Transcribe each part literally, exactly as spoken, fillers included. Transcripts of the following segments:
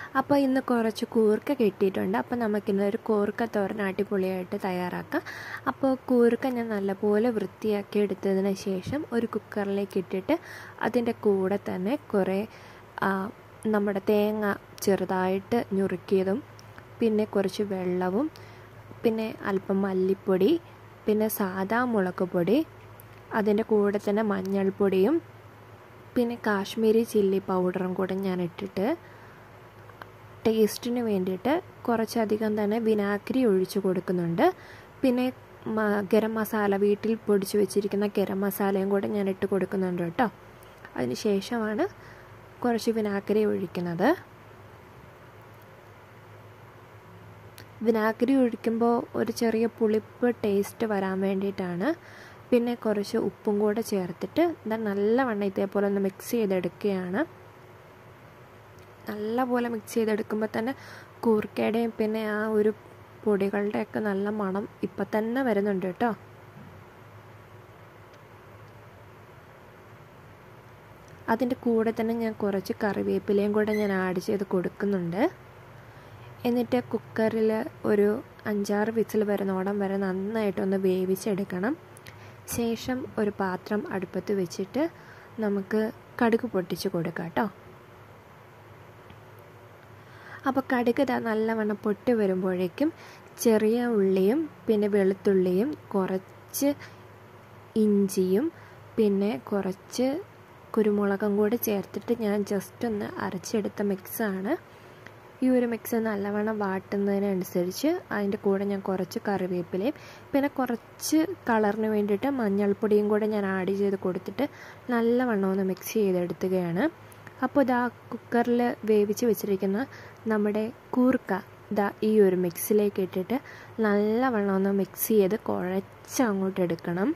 അപ്പോൾ ഇന്ന് കുറച്ച് കൂർക്ക കിട്ടിയിട്ടുണ്ട്. അപ്പോൾ നമുക്കിന്നൊരു കൂർക്ക തോരൻ അടിപൊളിയായിട്ട് തയ്യാറാക്കാം. അപ്പോൾ കൂർക്ക ഞാൻ നല്ലപോലെ വൃത്തിയാക്കി എടുത്തതിന് ശേഷം ഒരു കുക്കറിലേക്ക് ഇട്ടിട്ട് അതിൻ്റെ കൂടെ തന്നെ കുറേ നമ്മുടെ തേങ്ങ ചെറുതായിട്ട് ഞുറുക്കിയതും പിന്നെ കുറച്ച് വെള്ളവും പിന്നെ അല്പം മല്ലിപ്പൊടി പിന്നെ സാദാ മുളക് പൊടി അതിൻ്റെ കൂടെ തന്നെ മഞ്ഞൾപ്പൊടിയും പിന്നെ കാശ്മീരി ചില്ലി പൗഡറും കൂടെ ഞാൻ ഇട്ടിട്ട് ടേസ്റ്റിന് വേണ്ടിയിട്ട് കുറച്ചധികം തന്നെ വിനാഗിരി ഒഴിച്ച് കൊടുക്കുന്നുണ്ട്. പിന്നെ ഗരം മസാല വീട്ടിൽ പൊടിച്ച് വെച്ചിരിക്കുന്ന ഗരം മസാലയും കൂടെ ഞാൻ ഇട്ട് കൊടുക്കുന്നുണ്ട് കേട്ടോ. അതിന് ശേഷമാണ് കുറച്ച് വിനാഗിരി ഒഴിക്കുന്നത്. വിനാഗിരി ഒഴിക്കുമ്പോൾ ഒരു ചെറിയ പുളിപ്പ് ടേസ്റ്റ് വരാൻ വേണ്ടിയിട്ടാണ്. പിന്നെ കുറച്ച് ഉപ്പും കൂടെ ചേർത്തിട്ട് ഇത് നല്ലവണ്ണം ഇതേപോലെ ഒന്ന് മിക്സ് ചെയ്തെടുക്കുകയാണ്. നല്ലപോലെ മിക്സ് ചെയ്തെടുക്കുമ്പോൾ തന്നെ കൂർക്കയുടെയും പിന്നെ ആ ഒരു പൊടികളുടെയൊക്കെ നല്ല മണം ഇപ്പം തന്നെ വരുന്നുണ്ട് കേട്ടോ. അതിൻ്റെ കൂടെ തന്നെ ഞാൻ കുറച്ച് കറിവേപ്പിലയും കൂടെ ഞാൻ ആഡ് ചെയ്ത് കൊടുക്കുന്നുണ്ട്. എന്നിട്ട് കുക്കറിൽ ഒരു അഞ്ചാറ് വിസിൽ വരുന്നോടം വരെ നന്നായിട്ടൊന്ന് വേവിച്ചെടുക്കണം. ശേഷം ഒരു പാത്രം അടുപ്പത്ത് വെച്ചിട്ട് നമുക്ക് കടുക് പൊട്ടിച്ച് കൊടുക്കാം കേട്ടോ. അപ്പോൾ കടുക് ഇതാ നല്ലവണ്ണം പൊട്ടി വരുമ്പോഴേക്കും ചെറിയ ഉള്ളിയും പിന്നെ വെളുത്തുള്ളിയും കുറച്ച് ഇഞ്ചിയും പിന്നെ കുറച്ച് കുരുമുളകും കൂടി ചേർത്തിട്ട് ഞാൻ ജസ്റ്റ് ഒന്ന് അരച്ചെടുത്ത മിക്സാണ്. ഈ ഒരു മിക്സ് നല്ലവണ്ണം വാട്ടുന്നതിനനുസരിച്ച് അതിൻ്റെ കൂടെ ഞാൻ കുറച്ച് കറിവേപ്പിലയും പിന്നെ കുറച്ച് കളറിന് വേണ്ടിയിട്ട് മഞ്ഞൾപ്പൊടിയും കൂടെ ഞാൻ ആഡ് ചെയ്ത് കൊടുത്തിട്ട് നല്ലവണ്ണം ഒന്ന് മിക്സ് ചെയ്തെടുക്കുകയാണ്. അപ്പോൾ ഇതാ കുക്കറിൽ വേവിച്ച് വെച്ചിരിക്കുന്ന നമ്മുടെ കൂർക്ക ഇതാ ഈ ഒരു മിക്സിലേക്ക് ഇട്ടിട്ട് നല്ലവണ്ണം ഒന്ന് മിക്സ് ചെയ്ത് കുഴച്ച് അങ്ങോട്ട് എടുക്കണം.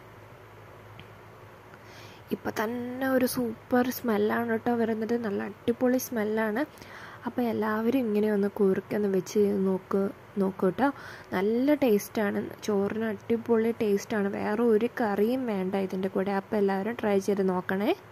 ഇപ്പോൾ തന്നെ ഒരു സൂപ്പർ സ്മെല്ലാണ് കേട്ടോ വരുന്നത്. നല്ല അടിപൊളി സ്മെല്ലാണ്. അപ്പോൾ എല്ലാവരും ഇങ്ങനെ ഒന്ന് കൂർക്കൊന്ന് വെച്ച് നോക്ക് നോക്കൂ കേട്ടോ. നല്ല ടേസ്റ്റാണ്. ചോറിന് അടിപൊളി ടേസ്റ്റാണ്. വേറെ ഒരു കറിയും വേണ്ട ഇതിൻ്റെ കൂടെ. അപ്പോൾ എല്ലാവരും ട്രൈ ചെയ്ത് നോക്കണേ.